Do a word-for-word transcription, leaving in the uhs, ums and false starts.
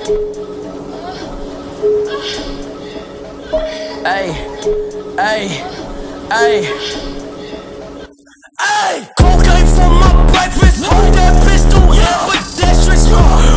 Ay, ay, ay, ay. Cocaine for my breakfast. Hold that pistol, yeah, but that's just